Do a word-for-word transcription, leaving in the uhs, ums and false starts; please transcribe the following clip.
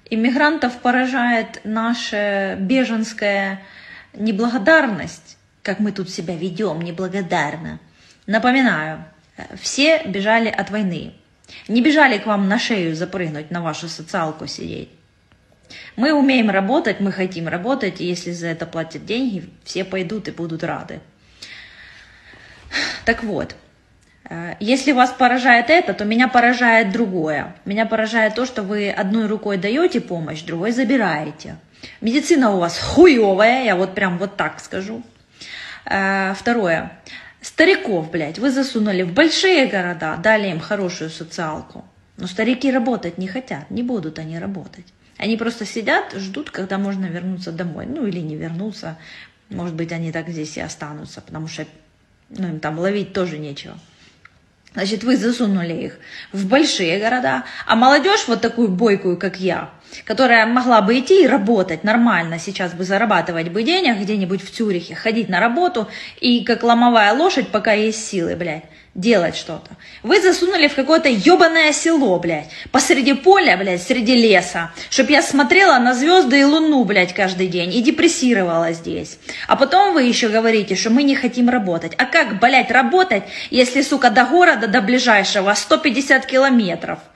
Иммигрантов поражает наша беженская неблагодарность, как мы тут себя ведем неблагодарно. Напоминаю, все бежали от войны. Не бежали к вам на шею запрыгнуть, на вашу социалку сидеть. Мы умеем работать, мы хотим работать, и если за это платят деньги, все пойдут и будут рады. Так вот, если вас поражает это, то меня поражает другое. Меня поражает то, что вы одной рукой даете помощь, другой забираете. Медицина у вас хуевая, я вот прям вот так скажу. Второе. Стариков, блядь, вы засунули в большие города, дали им хорошую социалку. Но старики работать не хотят, не будут они работать. Они просто сидят, ждут, когда можно вернуться домой. Ну или не вернуться. Может быть, они так здесь и останутся, потому что ну, им там ловить тоже нечего. Значит, вы засунули их в большие города, а молодежь вот такую бойкую, как я, которая могла бы идти и работать нормально, сейчас бы зарабатывать бы денег где-нибудь в Цюрихе, ходить на работу и как ломовая лошадь, пока есть силы, блядь, делать что-то. Вы засунули в какое-то ебаное село, блядь, посреди поля, блядь, среди леса, чтоб я смотрела на звезды и луну, блядь, каждый день и депрессировала здесь. А потом вы еще говорите, что мы не хотим работать. А как, блядь, работать, если, сука, до города, до ближайшего сто пятьдесят километров?